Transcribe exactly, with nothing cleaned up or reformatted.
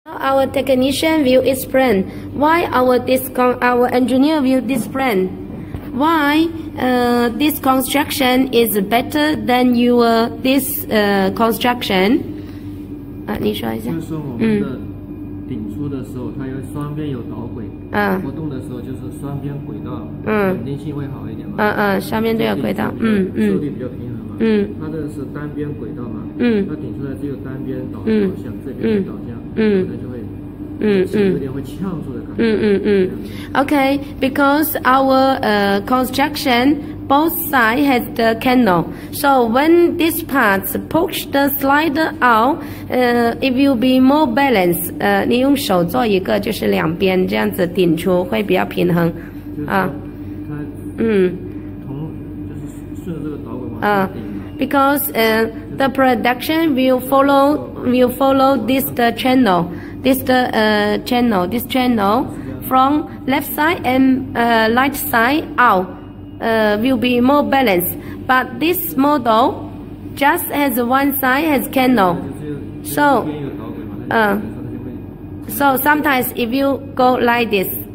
Our technician will explain why our this our engineer will explain why uh, this construction is better than your this uh, construction. 啊，你说一下。 就是说我们的顶出的时候，它有双边有导轨，嗯，活动的时候就是双边轨道，嗯，稳定性会好一点嘛。嗯嗯，双边都有轨道，嗯嗯，受力比较平衡嘛。嗯，它这个是单边轨道嘛，嗯，它顶出来只有单边导导向，这边导向，嗯，可能就会。Mm, mm, mm. Okay, because our uh, construction both sides has the canal. So when this part push the slider out, uh, it will be more balanced. 呃，你用手做一个，就是两边这样子顶出会比较平衡啊。嗯。从就是顺着这个导轨往上顶。Because uh, the production will follow will follow this the channel. This the uh, channel, this channel from left side and uh, right side out uh, will be more balanced. But this model just has one side has canal. So, uh, so sometimes if you go like this,